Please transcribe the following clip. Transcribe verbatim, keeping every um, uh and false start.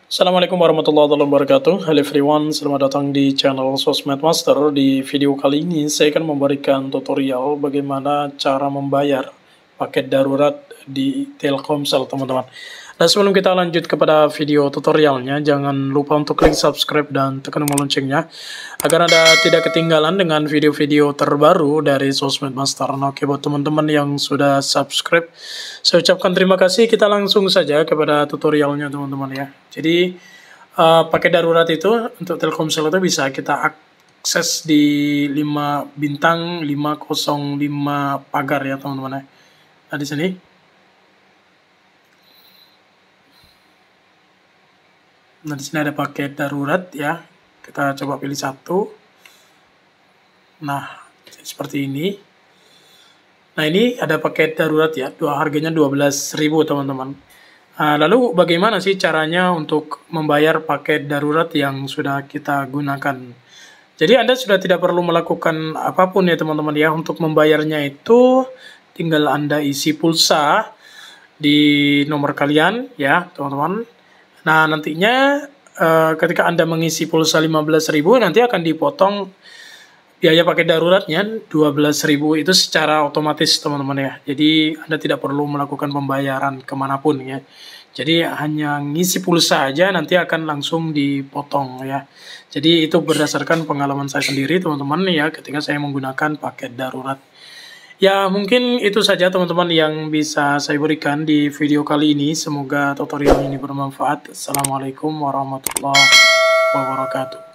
Assalamualaikum warahmatullahi wabarakatuh. Hello everyone, selamat datang di channel Sosmed Master. Di video kali ini saya akan memberikan tutorial bagaimana cara membayar paket darurat di Telkomsel, teman-teman. Nah, sebelum kita lanjut kepada video tutorialnya, jangan lupa untuk klik subscribe dan tekan tombol loncengnya agar Anda tidak ketinggalan dengan video-video terbaru dari Sosmed Master. Nah, oke, buat teman-teman yang sudah subscribe, saya ucapkan terima kasih. Kita langsung saja kepada tutorialnya, teman-teman ya. Jadi uh, paket darurat itu untuk Telkomsel itu bisa kita akses di lima bintang lima nol lima pagar ya, teman-teman ya. Nah, di sini Nah, di sini ada paket darurat ya. Kita coba pilih satu. Nah, seperti ini. Nah, ini ada paket darurat ya. Dua harganya dua belas ribu, teman-teman. Nah, lalu bagaimana sih caranya untuk membayar paket darurat yang sudah kita gunakan? Jadi Anda sudah tidak perlu melakukan apapun ya, teman-teman ya. Untuk membayarnya itu tinggal Anda isi pulsa di nomor kalian ya, teman-teman. Nah, nantinya uh, ketika Anda mengisi pulsa lima belas ribu, nanti akan dipotong biaya paket daruratnya dua belas ribu itu secara otomatis, teman-teman ya. Jadi Anda tidak perlu melakukan pembayaran kemanapun ya. Jadi hanya ngisi pulsa aja nanti akan langsung dipotong ya. Jadi itu berdasarkan pengalaman saya sendiri, teman-teman ya, ketika saya menggunakan paket darurat. Ya, mungkin itu saja teman-teman yang bisa saya berikan di video kali ini. Semoga tutorial ini bermanfaat. Assalamualaikum warahmatullahi wabarakatuh.